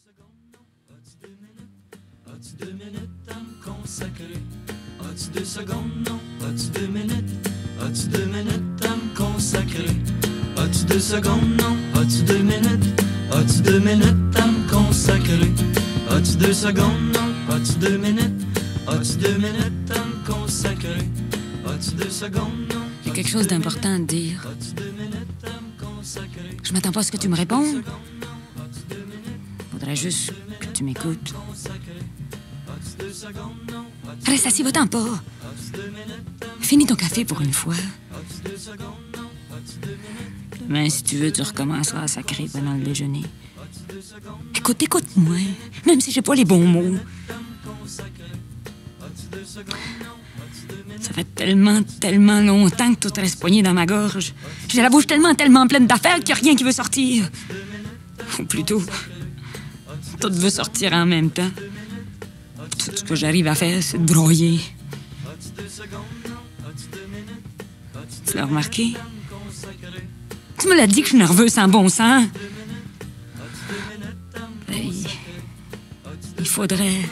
As-tu 2 minutes à me consacrer? As-tu 2 secondes? Non. As-tu 2 minutes? As-tu 2 minutes à me consacrer? As-tu 2 secondes? Non. As-tu 2 minutes? As-tu 2 minutes à me consacrer? As-tu 2 secondes? Non. As-tu 2 minutes? As-tu 2 minutes à me consacrer? As-tu 2 secondes? Non. J'ai quelque chose d'important à te dire. Je m'attends pas à ce que tu me répondes. Faudrait juste que tu m'écoutes. Reste assis, va-t'en pas. Finis ton café pour une fois. Demain, si tu veux, tu recommenceras à sacrer pendant le déjeuner. Écoute-moi, même si j'ai pas les bons mots. Ça fait tellement longtemps que tout reste poigné dans ma gorge. J'ai la bouche tellement pleine d'affaires qu'il n'y a rien qui veut sortir. Ou plutôt, tout veut sortir en même temps. Tout ce que j'arrive à faire, c'est de broyer. Tu l'as remarqué? Tu me l'as dit que je suis nerveux sans bon sens. Il faudrait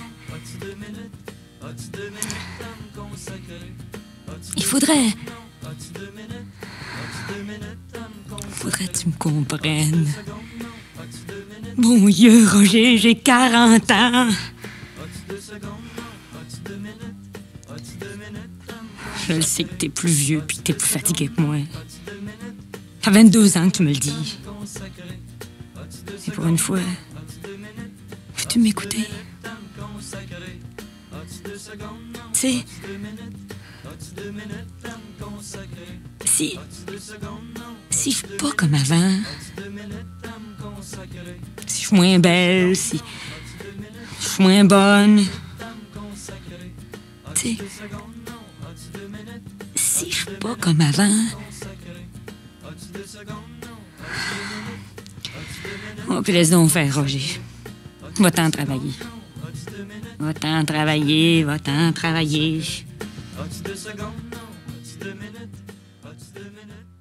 que tu me comprennes. Bon Dieu, Roger, j'ai 40 ans. Je le sais que t'es plus vieux puis que t'es plus fatigué que moi. Ça fait 22 ans que tu me le dis. Et pour une fois, veux-tu m'écouter? Tu sais, si je suis pas comme avant, si je suis moins belle, si je suis moins bonne, tu sais, si je suis pas comme avant, oh, puis laisse donc faire, Roger. Va-t'en travailler. Va-t'en travailler, va-t'en travailler. As-tu 2 secondes? Non. As-tu 2 minutes? As-tu 2 minutes?